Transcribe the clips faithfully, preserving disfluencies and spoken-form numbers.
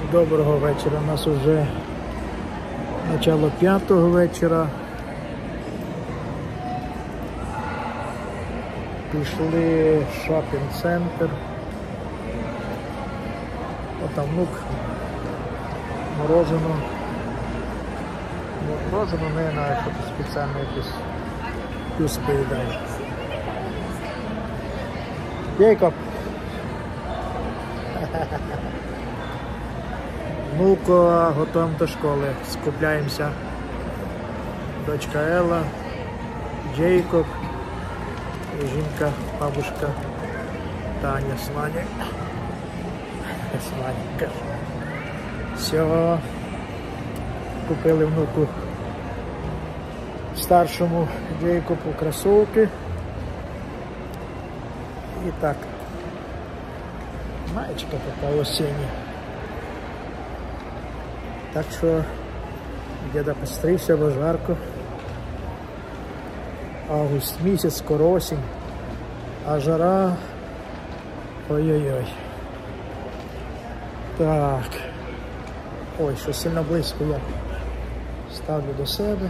Доброго вечора. У нас вже начало п'ятого вечора. Пішли в шопінг-центр. Отам внук. Морожено. Морожено, не знаю, що це спеціально якийсь плюс поїдає. Джейкоб. Ну-ка, готуємо до школи. Скупляємося. Дочка Елла, Джейкоб, і жінка, бабушка Таня з Нані. Сланенька. Все. Купили внуку старшому Джейкобу кросовки. І так. Маєчка така осіння. Так що діда постригся, бо жарко. Август місяць, скоро осінь. А жара... Ой-ой-ой. Так. Ой, що сильно близько я ставлю до себе.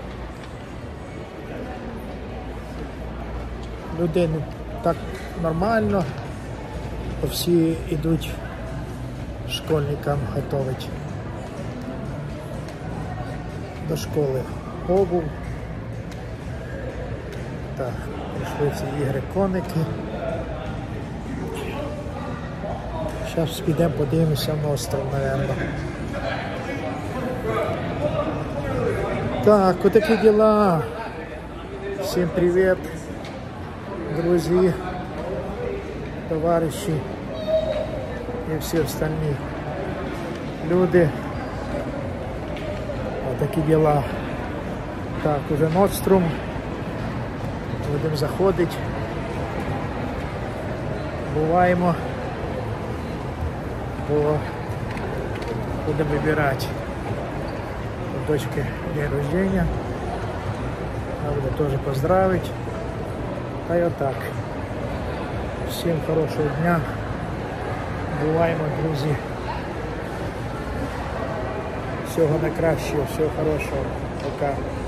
Людини так нормально. Всі йдуть школьникам готовить до школи обув. Так, прийшли ці ігри коники. Зараз підемо подивимося на остров, мабуть. Так, вот такі діла. Всім привіт, друзі, товариші і всі остальні люди. Вот такі діла. Так, уже Нордстром. Будемо заходити. Буваємо. Бо будемо вибирати. У дочки день рождения. Надо тоже поздравить. А и вот так. Всем хорошего дня. Буваємо, друзі. Всього найкращого, всього хорошого. Пока.